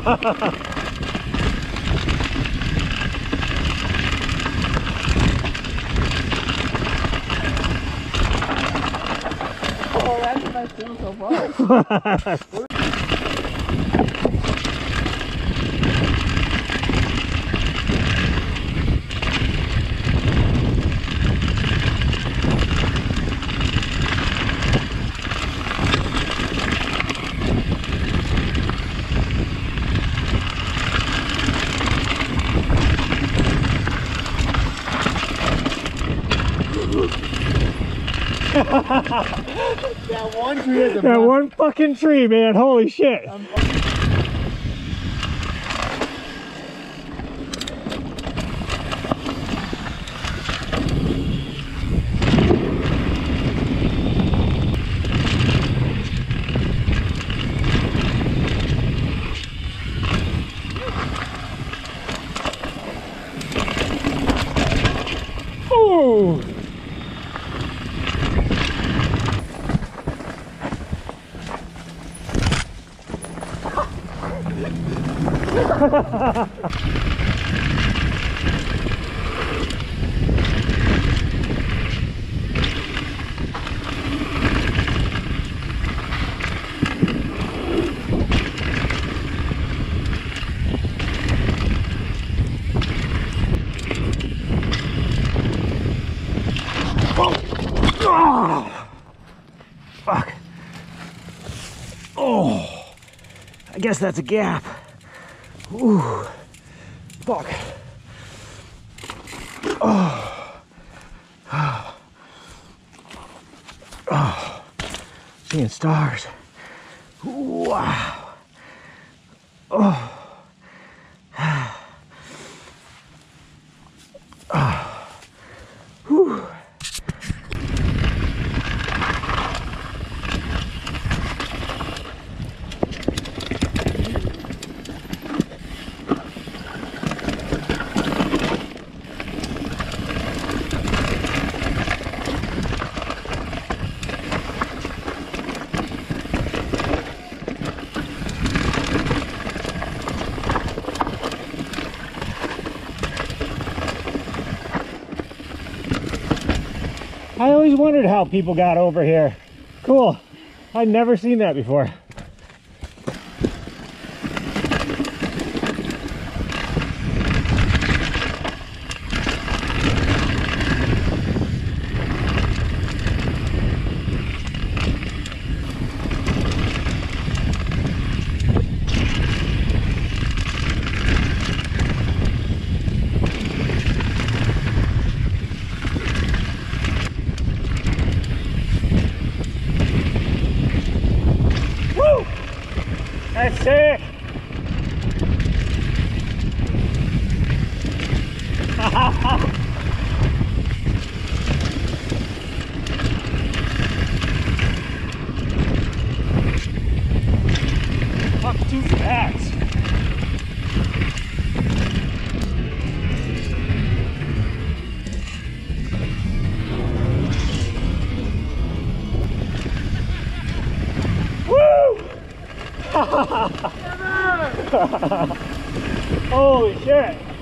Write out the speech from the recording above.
Oh, that's what I feel so far. That one tree is that one fucking tree, man. Holy shit. Oh. Oh, fuck. Oh, I guess that's a gap. Ooh, fuck. Oh, oh, oh, seeing stars. Wow. Oh. Oh. Whew. I always wondered how people got over here. Cool. I'd never seen that before. That's sick! Fuck, too fast! Holy shit!